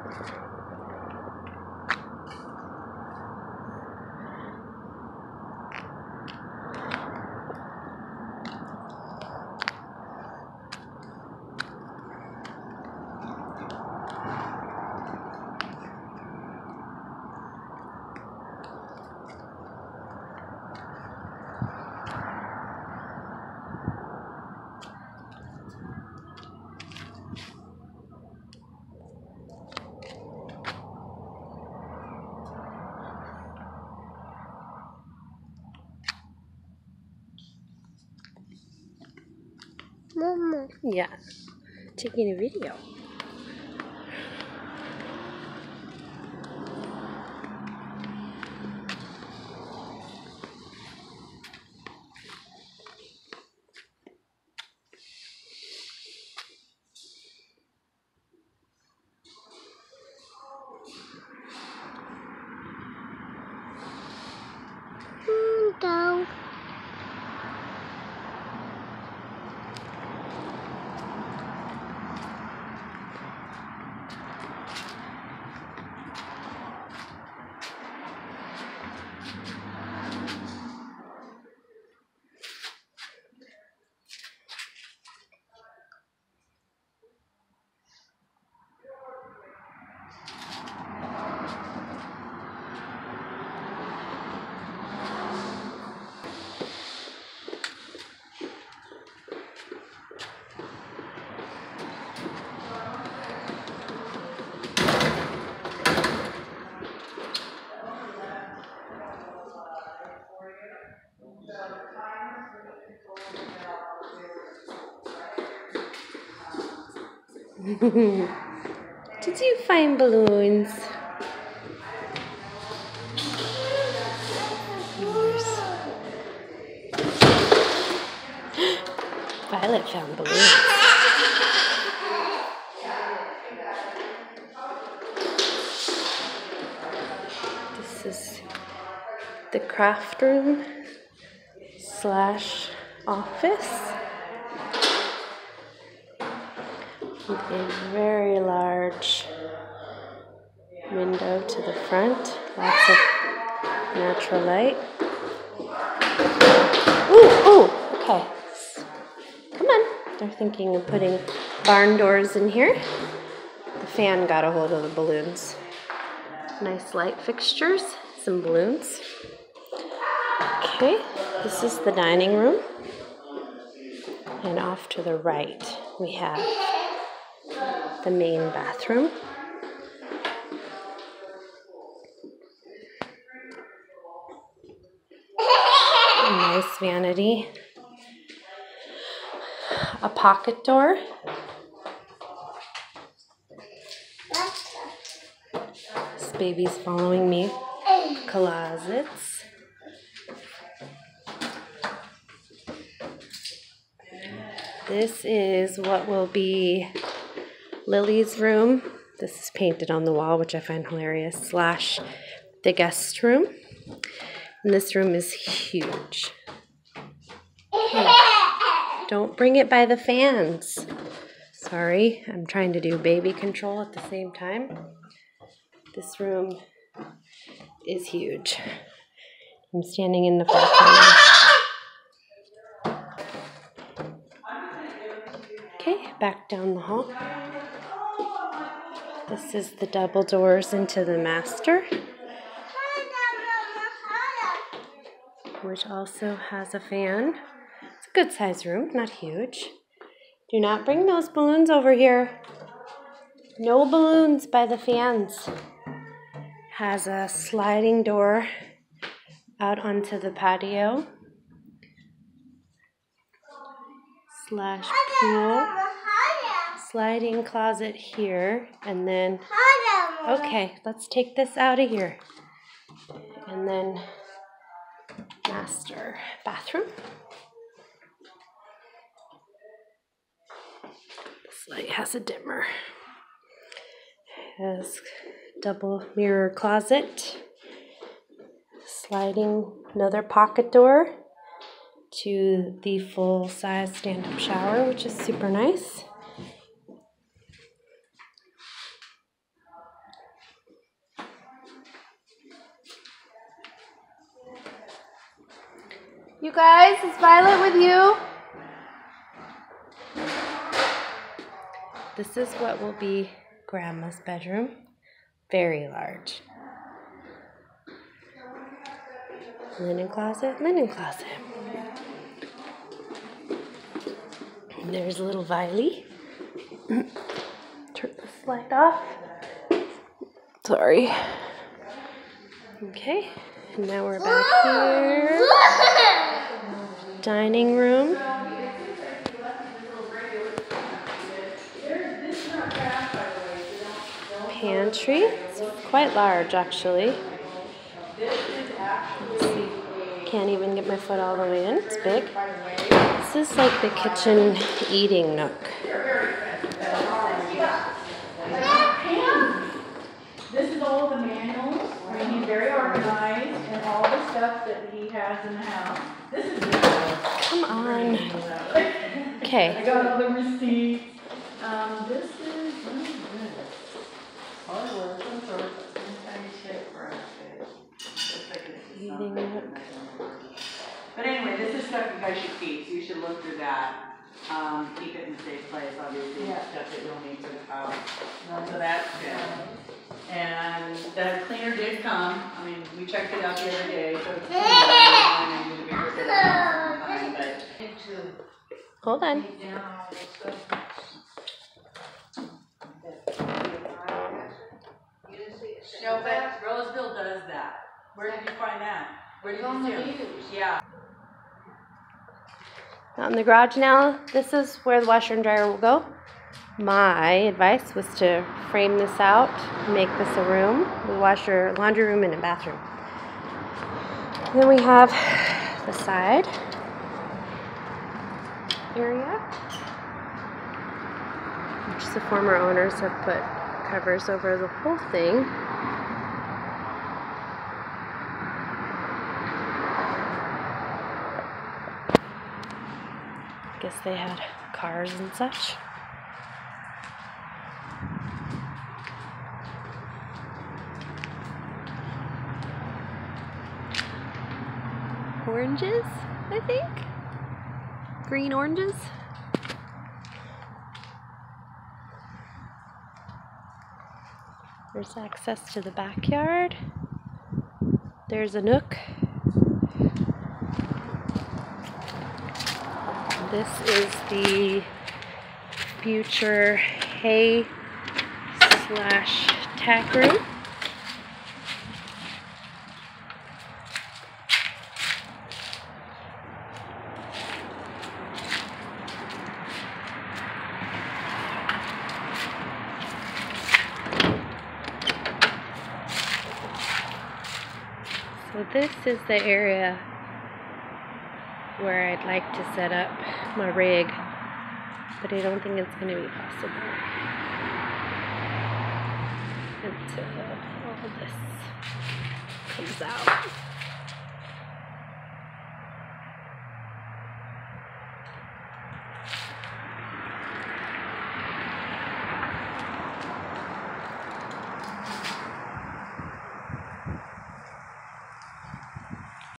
Mama. Yeah, taking a video. Go. Did you find balloons? Violet found balloons. This is the craft room / office. With a very large window to the front. Lots of natural light. Ooh, okay. Come on. They're thinking of putting barn doors in here. The fan got a hold of the balloons. Nice light fixtures, some balloons. Okay, this is the dining room. And off to the right, we have the main bathroom. A nice vanity. A pocket door. This baby's following me. Closets. This is what will be Lily's room. This is painted on the wall, which I find hilarious, / the guest room. And this room is huge. Okay. Don't bring it by the fans. Sorry, I'm trying to do baby control at the same time. This room is huge. I'm standing in the far corner. Okay, back down the hall. This is the double doors into the master, which also has a fan. It's a good sized room, not huge. Do not bring those balloons over here. No balloons by the fans. Has a sliding door out onto the patio / pool. Sliding closet here, and then, okay, let's take this out of here. And then master bathroom. This light has a dimmer. Has double mirror closet. Sliding another pocket door to the full-size stand-up shower, which is super nice. You guys, is Violet with you? This is what will be Grandma's bedroom. Very large. Linen closet, linen closet. And there's little Viley. Turn the slide off. Sorry. Okay, and now we're back here. Dining room. Pantry. It's quite large, actually. Let's see. Can't even get my foot all the way in. It's big. This is like the kitchen eating nook. This is all the manuals. I mean, he's very organized, and all the stuff that he has in the house. This is Come on. Okay. I got all the receipts. This is hardware, some sort of tiny shit for us. Eating nook. But anyway, this is stuff you guys should keep, so you should look through that. Keep it in a safe place, obviously, stuff that you'll need for the house. So that's good. And the cleaner did come. I mean, we checked it out the other day, so it's Hold on. No, but Roseville does that. Where did you find that? Where did you see it? Yeah. Out in the garage now. This is where the washer and dryer will go. My advice was to frame this out, make this a room, the washer, laundry room, and a bathroom. Then we have the side area, which the former owners have put covers over the whole thing. I guess they had cars and such. Oranges, I think. Green oranges. There's access to the backyard. There's a nook. This is the future hay / tack room. So this is the area where I'd like to set up my rig, but I don't think it's going to be possible until all this comes out.